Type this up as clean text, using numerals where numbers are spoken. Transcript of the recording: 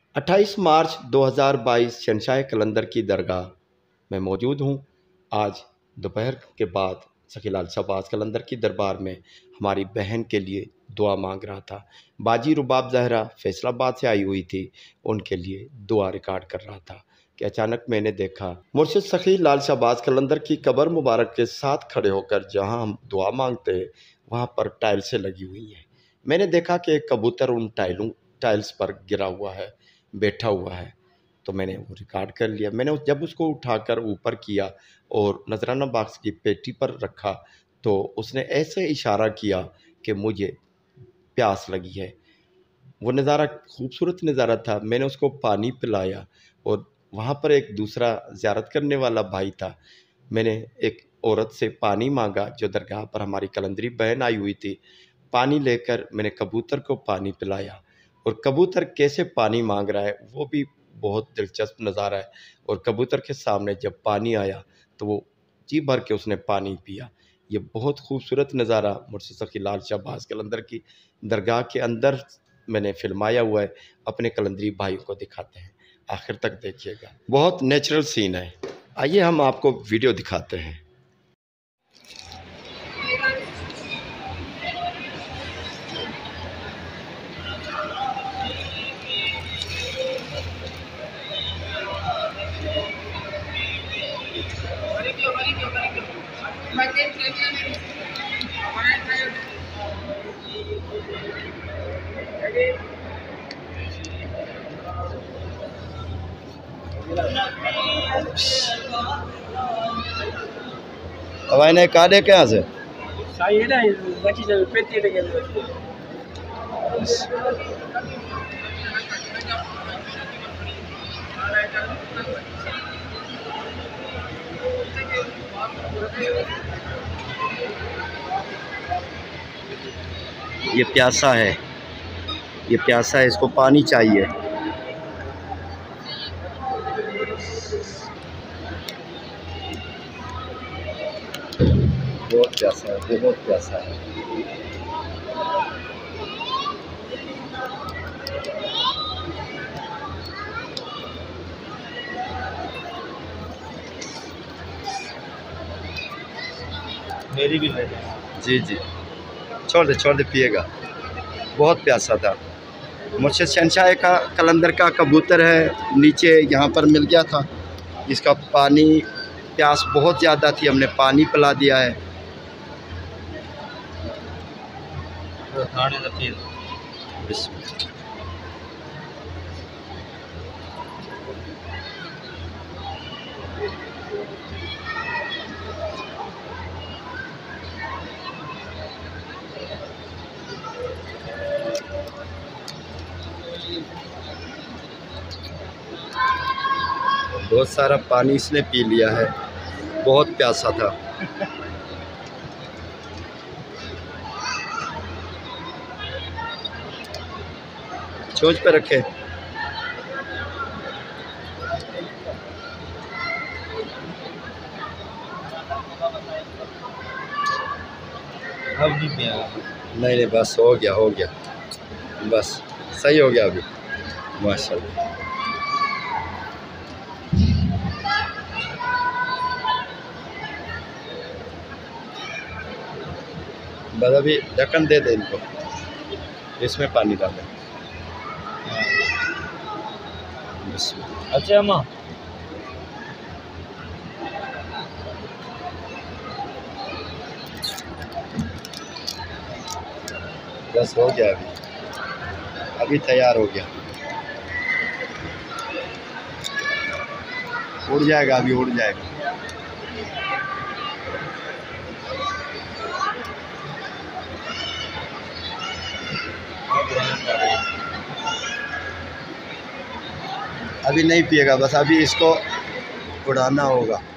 28 मार्च 2022 शहंशाह कलंदर की दरगाह में मौजूद हूँ। आज दोपहर के बाद सखी लाल शहबाज कलंदर की दरबार में हमारी बहन के लिए दुआ मांग रहा था। बाजी रुबाब ज़हरा फैसलाबाद से आई हुई थी, उनके लिए दुआ रिकॉर्ड कर रहा था कि अचानक मैंने देखा मुर्शिद सखी लाल शहबाज कलंदर की कब्र मुबारक के साथ खड़े होकर जहाँ हम दुआ मांगते हैं वहाँ पर टाइल्सें लगी हुई हैं। मैंने देखा कि एक कबूतर उन टाइल्स पर गिरा हुआ है, बैठा हुआ है, तो मैंने वो रिकॉर्ड कर लिया। मैंने जब उसको उठाकर ऊपर किया और नजराना बॉक्स की पेटी पर रखा तो उसने ऐसे इशारा किया कि मुझे प्यास लगी है। वो नज़ारा खूबसूरत नज़ारा था। मैंने उसको पानी पिलाया और वहाँ पर एक दूसरा ज़ियारत करने वाला भाई था। मैंने एक औरत से पानी मांगा जो दरगाह पर हमारी कलंदरी बहन आई हुई थी। पानी लेकर मैंने कबूतर को पानी पिलाया और कबूतर कैसे पानी मांग रहा है वो भी बहुत दिलचस्प नज़ारा है। और कबूतर के सामने जब पानी आया तो वो जी भर के उसने पानी पिया। ये बहुत खूबसूरत नज़ारा मुर्शिद सखी लाल शहबाज कलंदर की दरगाह के अंदर मैंने फिल्माया हुआ है। अपने कलंदरी भाइयों को दिखाते हैं, आखिर तक देखिएगा। बहुत नेचुरल सीन है। आइए हम आपको वीडियो दिखाते हैं। अब आने काटे क्या से ये प्यासा है, ये प्यासा है, इसको पानी चाहिए। बहुत प्यासा है, बहुत प्यासा है। मेरी भी जी जी, छोड़ दे पिएगा। बहुत प्यासा था। मुर्शिद शहंशाह का कलंदर का कबूतर है, नीचे यहाँ पर मिल गया था। इसका पानी प्यास बहुत ज़्यादा थी, हमने पानी पिला दिया है। बहुत सारा पानी इसने पी लिया है, बहुत प्यासा था। चोंच पे रखे। अब नहीं पिएगा। नहीं बस हो गया, बस सही हो गया अभी, माशाल्लाह। बस अभी ढक्कन दे दे इनको, इसमें पानी डालें। अच्छा अम्मा, बस हो गया अभी तैयार हो गया। उड़ जाएगा, अभी उड़ जाएगा। अभी नहीं पिएगा, बस अभी इसको उड़ाना होगा।